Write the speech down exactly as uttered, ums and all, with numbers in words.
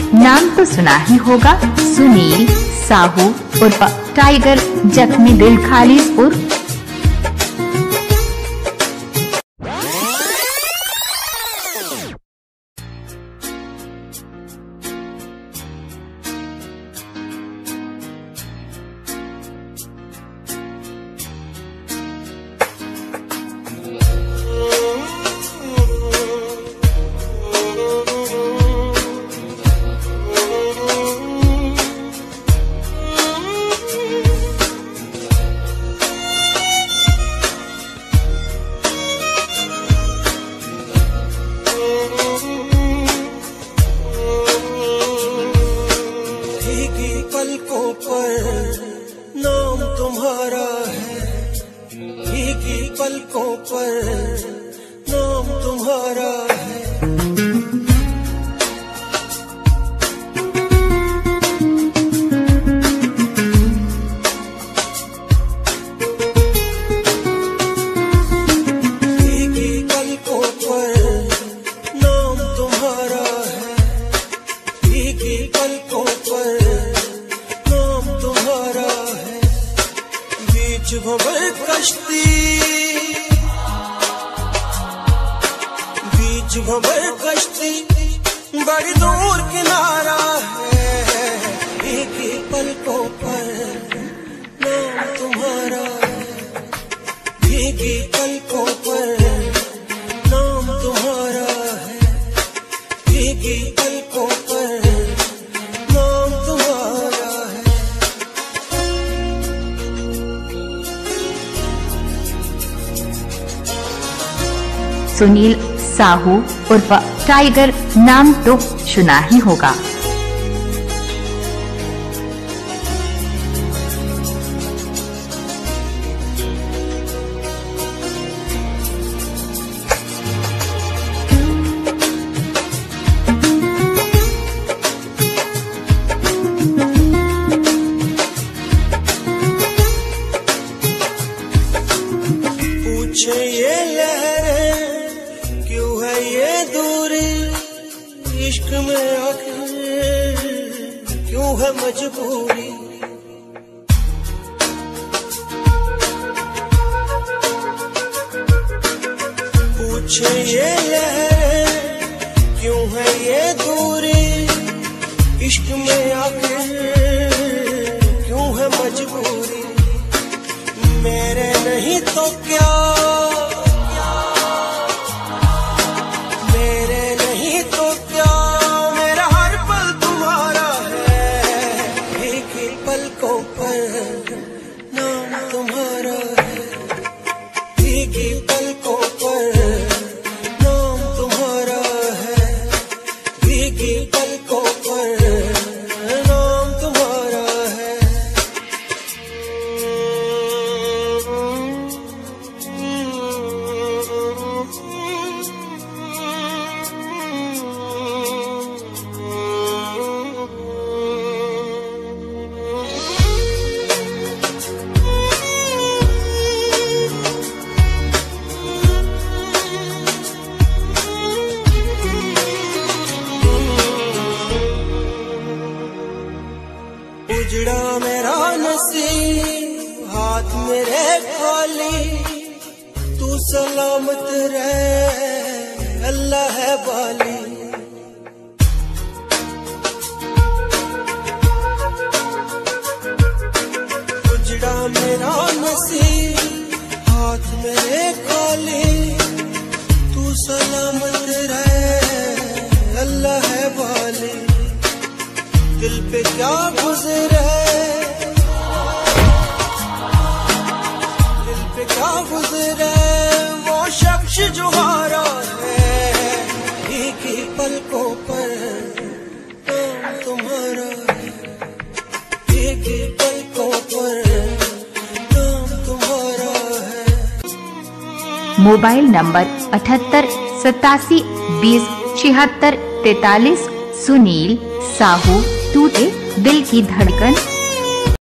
नाम तो सुना ही होगा, सुनील साहू उर्फ टाइगर, जख्मी दिल खालिस उर्फ पलकों पर नाम तुम्हारा है, भीगी पलकों पर नाम तुम्हारा है। भीगी पलकों पर नाम तुम्हारा है, भीगी पलकों पर बीच भंवर कश्ती, बीच भंवर कश्ती बड़ी दूर किनारा है। एक ही पलकों पर नाम तुम्हारा है, भीगी पलकों पर नाम तुम्हारा है, भीगी पलकों पर नाम तुम्हारा है। सुनील साहू उर्फ टाइगर, नाम तो सुना ही होगा। पूछे ये लहरें क्यों है ये दूरी, इश्क में आखिर क्यों है मजबूरी। पूछे ये लहरें क्यों है ये दूरी, इश्क में आखिर क्यों है मजबूरी। मेरे नहीं तो क्या, मेरे नहीं तो क्या, मेरा हर पल तुम्हारा है। एक ही पलकों पर नाम तुम्हारा है, एक ही पलकों पर नाम तुम्हारा है, एक ही पलकों पर नाम तुम्हारा है। उजड़ा मेरा नसीब हाथ मेरे खाली, तू सलामत रहे अल्लाह है वाली। उजड़ा मेरा नसीब हाथ मेरे खाली, तू सलामत रहे अल्लाह है वाली। दिल पे क्या गुजरे, दिल पे क्या गुजरे वो शख्स जो हारा है। एक ही पलकों पर नाम तुम्हारा है, एक ही पलकों पर नाम तुम्हारा है। मोबाइल नंबर अठहत्तर सतासी बीस छिहत्तर तैतालीस। सुनील साहू, टूटे दिल की धड़कन।